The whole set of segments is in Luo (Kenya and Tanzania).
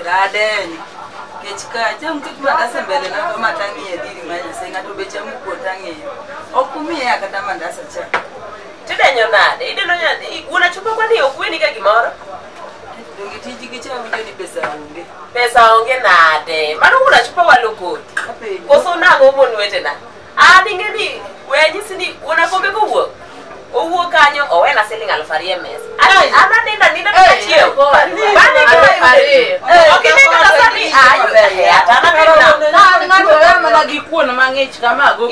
Garden. Kechika jam kitmadasa mbele na kama tangi ya diri manya senga to becha muko tangi. Okumia kata mandasa cha. Tidenyo nade, ideno nya unachupa kwa nini okweni ka gimoro? Ngitiji kicha uje ni pesa unge. Pesa onge nade. Mano unachupa waloko. Koso nango mon wetena. Ngeni wenyi sini unakombe ko Owo kanyo owena selling alfarie mes. Ana nina chio. Bani pare. Okay nina sani ayo. Atana nina. Na ngato ya mana gikuona mangech kama go.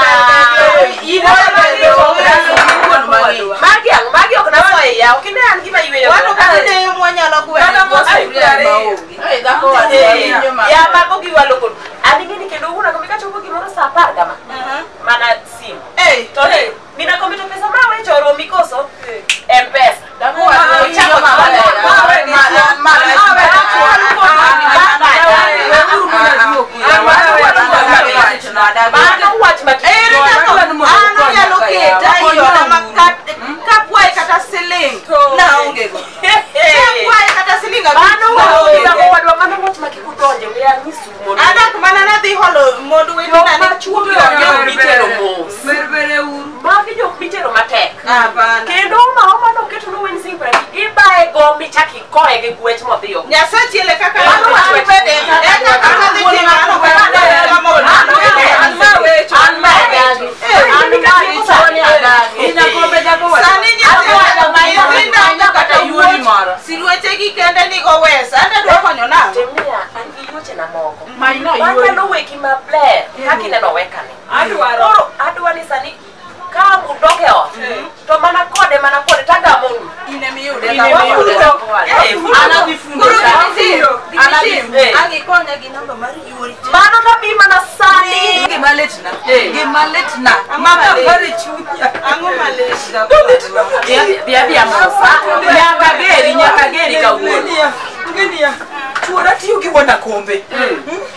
Magi okna soe ya. Okine an giba iweyo. Wano kane mwanyalo kuwena. Ya mago giwalo kon. Ngeni kendo una komika chopo gimoro sa 10 kama. Mana sim. Tole mina komito pesa mawe choro mikoso M-Pesa. Dako kendo mama no keto no wen sing pra ibae go mi chaki ko e ge gwech mo dio Nyasachi ele kaka mano wa bede Mano tapi mana sani Gimaletna mama bari chunya ango malesha Bia mosa nyaka geri ka uo Ngenia chuora tiyo gi wona kombe